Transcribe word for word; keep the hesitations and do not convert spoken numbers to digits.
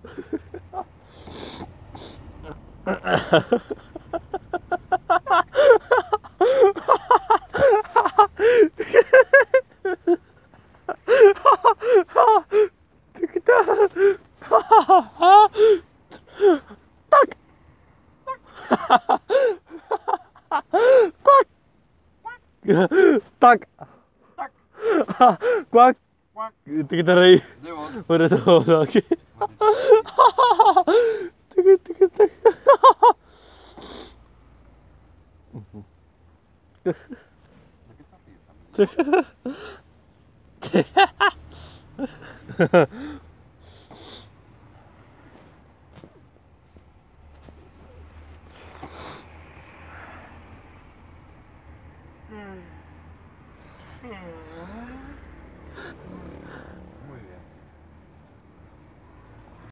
Tak. Kwak. Kwak. Kita ray. Di ba? Udah tuh lagi. Tik tik tik. Sakit hati ya, sambil.